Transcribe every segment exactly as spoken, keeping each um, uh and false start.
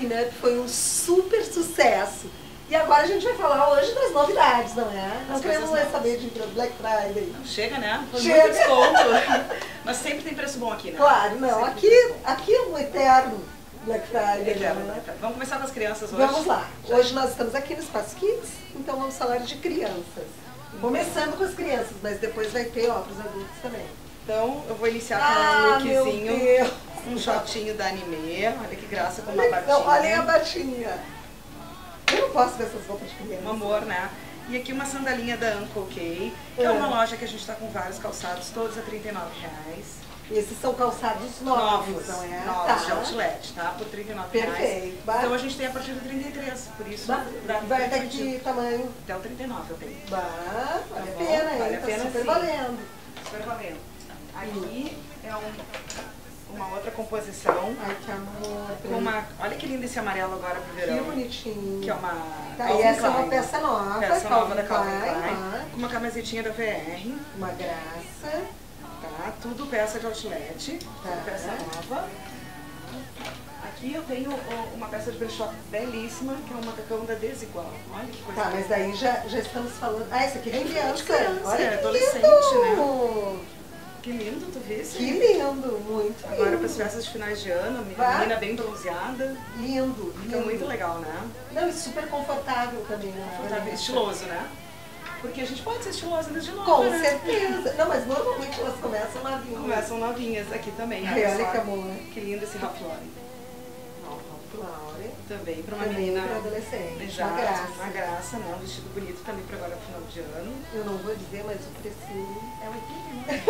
Pinup foi um super sucesso. E agora a gente vai falar hoje das novidades, não é? Nós queremos mais saber de Black Friday. Chega, né? Foi Chega. muito desconto. Mas sempre tem preço bom aqui, né? Claro, não. Sempre Aqui, aqui é um eterno Black Friday. Eterno, né? né? Vamos começar com as crianças hoje? Vamos lá. Hoje nós estamos aqui no Espaço Kids, então vamos falar de crianças. Começando com as crianças, mas depois vai ter, ó, para os adultos também. Então, eu vou iniciar com Ah, um meu lookzinho, Deus. um shortinho da Anime. Olha que graça, com uma Olha, batinha. não, olhem a batinha. Eu não posso ver essas roupas de criança. Um amor, né? E aqui uma sandalinha da Uncle Kay, que é, É. uma loja que a gente está com vários calçados, todos a trinta e nove reais. Esses são calçados novos, Novos, não é? novos Tá. de outlet, tá? Por trinta e nove reais. Perfeito. Bah. Então a gente tem a partir de trinta e três, por isso Bah, dá vai até dividir. que tamanho? Até o trinta e nove eu tenho. Bah, vale Tá a bom? pena, hein? Vale a Tá pena, super sim. valendo. Super valendo. Aqui é um, uma outra composição. Ai, que amor. Com uma, olha que lindo esse amarelo agora pro verão. Que bonitinho. Que é uma Tá, Calvin e essa é Klein. uma peça nova. Peça nova da Calvin Klein, Klein. ah, Com uma camisetinha da V R. uma graça. Tá? Tudo peça de outlet. Tá. Tudo peça nova. Aqui eu tenho ó, uma peça de brechó belíssima, que é um macacão da Desigual. Olha que coisa Tá, mas linda. daí já, já estamos falando... Ah, esse aqui é de criança. de criança, Olha é que adolescente, lindo. Que lindo, tu vê isso? Que lindo, muito Agora para as lindo. festas de finais de ano, Vai. menina bem bronzeada. Lindo, Fica lindo. muito legal, né? Não, e super confortável também, né? Confortável, estiloso, né? Porque a gente pode ser estilosa desde nova, Com né? certeza. Não, mas normalmente elas começam novinhas. Começam novinhas aqui também. Ai, olha só. que amor. Que lindo esse Ralph Lauren. Laura. Também para uma Também menina. para adolescente. Exato, Uma graça. Uma graça, né? Um vestido bonito também para agora final de ano. Eu não vou dizer, mas o precinho é oitenta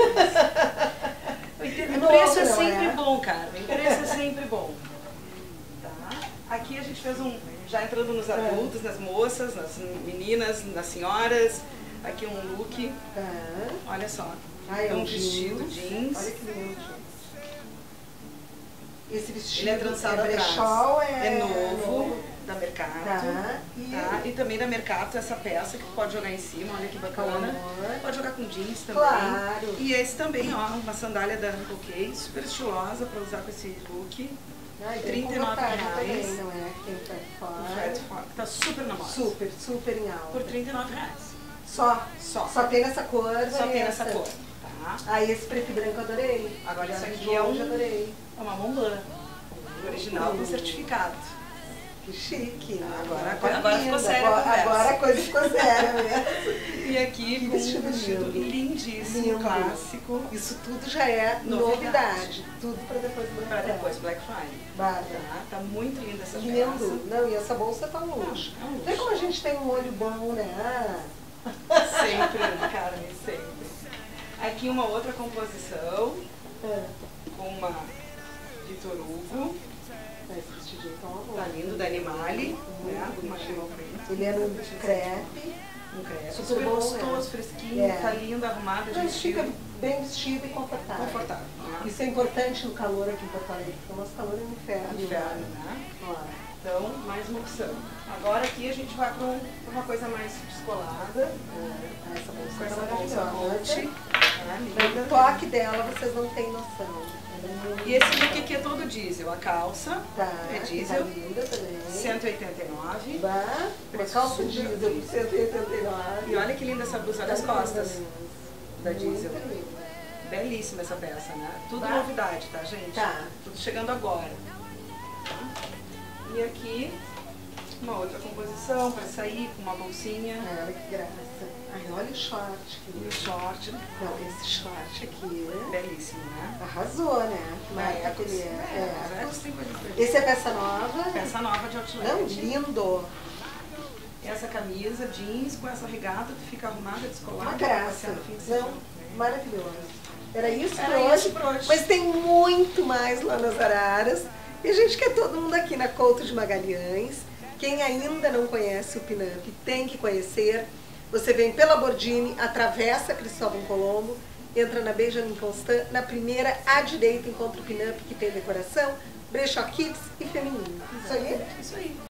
e nove. O preço é Não, sempre é? bom, cara. O preço é sempre bom. Tá? Aqui a gente fez um. Já entrando nos adultos, nas moças, nas meninas, nas senhoras. Aqui um look. Tá. Olha só. Ai, é um um vestido jeans. jeans. Olha que lindo, gente. Esse vestido Ele é trançado é brechó, brechó, é, é novo, da Mercato. Tá. E Tá? E também da Mercato essa peça que tu pode jogar em cima, olha que bacana. Amor. Pode jogar com jeans também. Claro. E esse também, ó, uma sandália da Uncle Kay, super estilosa pra usar com esse look. Ai, bem trinta e nove confortável reais. também, não é? Tem pra O fora. Fred Fox, tá super na moda. Super, super em alta. Por trinta e nove reais. Só. Só. Só tem nessa cor, Só tem Vanessa. essa cor. Tá? Aí esse preto e branco eu adorei. Agora isso Já aqui de é longe um- adorei. É uma Montblanc. Original com certificado. Que chique. né? Agora- Tá agora linda. ficou séria a Agora, conversa. agora a coisa ficou séria mesmo. E aqui Que com um vestido vestido lindo. lindíssimo, Lindo. clássico. Isso tudo já é Novidade. novidade. Tudo pra depois do Pra depois Black Friday. Bárbara. Tá? Tá muito linda essa Lindo. peça. Não, e essa bolsa tá um luxo. É um luxo. Vê como a gente tem um olho bom, né? Sempre, Carmen, sempre. Aqui uma outra composição É. com uma Vitor Hugo. Esse vestidinho tá uma boa. Tá lindo, da Animale. Muito Né? Uma bonitinho. animal print. Ele é no crepe. Um crepe. Super Super bom, gostoso, né? fresquinho, É. tá lindo, arrumado, Então, ele fica vestido. bem vestido e confortável. Confortável. Né? Isso é importante no calor aqui em Porto Alegre, porque o nosso calor é um inferno. Inferno, né? Claro. Então, mais uma opção. Agora aqui a gente vai para um, pra uma coisa mais descolada. É, essa bolsa Com tá essa bolsa maravilhosa. Gucci. Tá linda. O toque dela, vocês não têm noção. E esse look aqui é todo diesel. A calça Tá, é tá diesel, linda também. cento e oitenta e nove. Bah, uma calça diesel por cento e oitenta e nove. E olha que linda essa blusa, olha as Tá costas linda da mesmo. diesel. Muito linda. Belíssima essa peça, né? Tudo Bah. novidade, tá, gente? Tá. Tudo chegando agora. E aqui, uma outra composição para sair com uma bolsinha Ai, olha que graça. Ai, olha o short. e Que... o short. Não, esse short aqui Belíssimo, né? arrasou, né? Que Na marca Ecos. que ele é. É, É. Ecos tem coisa pra Esse é peça nova? Peça nova de outlet. Não, lindo. Essa camisa jeans com essa regata, tu fica arrumada, descolada. Uma pra graça. passear no fim de Não, semana. maravilhoso. Era isso por Era hoje, isso por hoje. mas tem muito mais lá nas Araras. E a gente quer todo mundo aqui na Couto de Magalhães. Quem ainda não conhece o Pinup tem que conhecer. Você vem pela Bordini, atravessa Cristóvão Colombo, entra na Benjamin Constant, na primeira à direita encontra o Pinup, que tem decoração, brechó kids e feminino. Isso aí? Isso aí.